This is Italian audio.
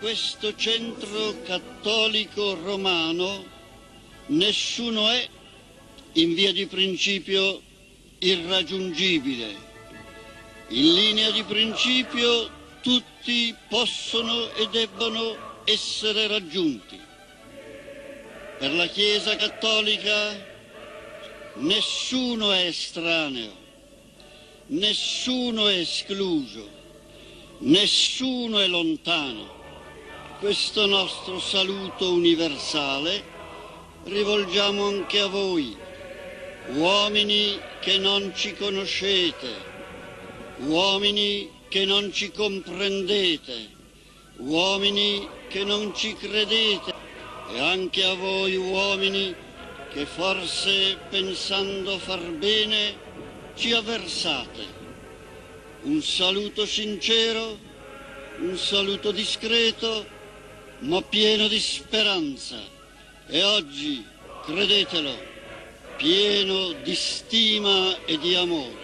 questo centro cattolico romano nessuno è in via di principio irraggiungibile. In linea di principio tutti possono e debbono essere raggiunti. Per la Chiesa cattolica nessuno è estraneo, nessuno è escluso, nessuno è lontano. Questo nostro saluto universale rivolgiamo anche a voi, uomini che non ci conoscete, uomini che non ci comprendete, uomini che non ci credete, e anche a voi uomini che forse pensando far bene ci avversate. Un saluto sincero, un saluto discreto, ma pieno di speranza, e oggi, credetelo, pieno di stima e di amore.